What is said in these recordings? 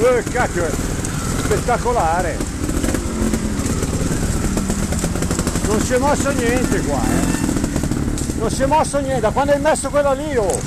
Cacchio, spettacolare. Non si è mosso niente qua, non si è mosso niente, da quando hai messo quello lì, oh.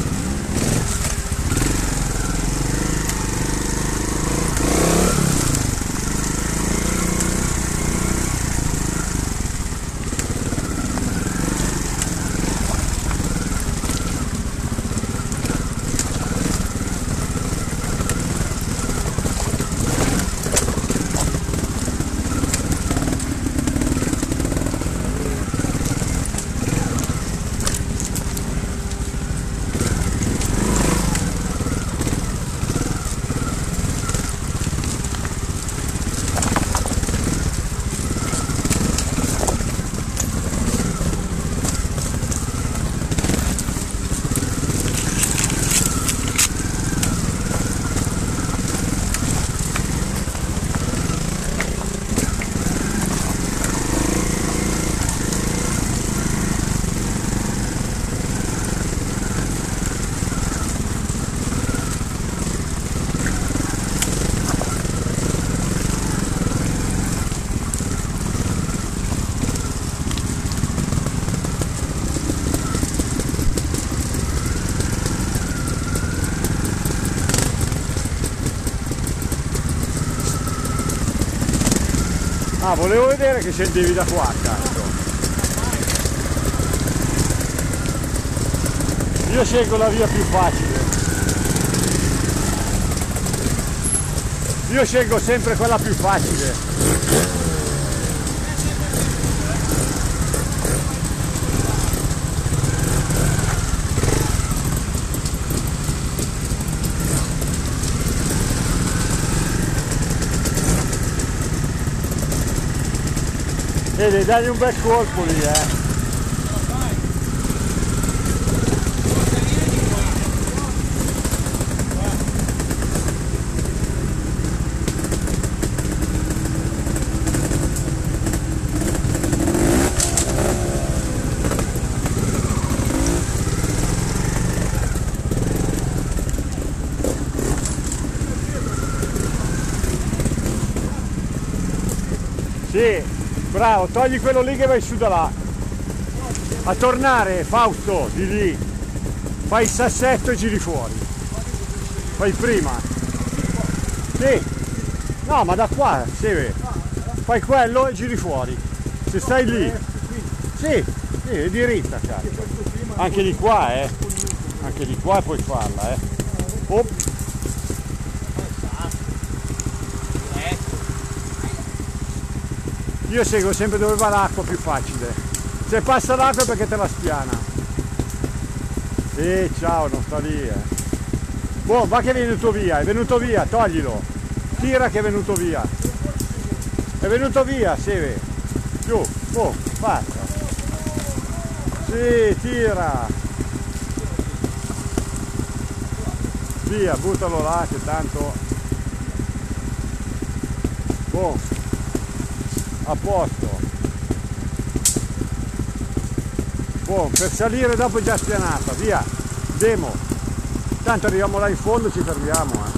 Ah, volevo vedere che scendevi da qua, cazzo. Io scelgo la via più facile. Io scelgo sempre quella più facile. Vedi, dagli un bel colpo lì, Sì. Bravo, togli quello lì che vai su da là. A tornare, Fausto, di lì. Fai il sassetto e giri fuori. Fai prima. Sì. No, ma da qua, sì. Fai quello e giri fuori. Se stai lì. Sì, sì, è diritta, cazzo. Anche di qua, Anche di qua puoi farla, Op. Io seguo sempre dove va l'acqua, più facile. Se passa l'acqua è perché te la spiana. Sì, ciao, non sta lì, Boh, va che è venuto via, toglilo. Tira che è venuto via. È venuto via, sì, più, boh, basta. Sì, tira. Via, buttalo là che tanto. Boh. A posto. Buon, per salire dopo è già spianata, via, demo. Tanto arriviamo là in fondo e ci fermiamo,